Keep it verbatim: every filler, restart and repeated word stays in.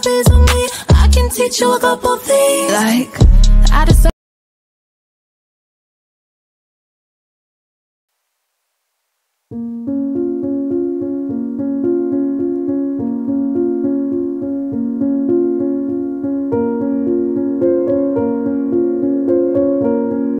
please with me, I can teach you a couple things. Like, I just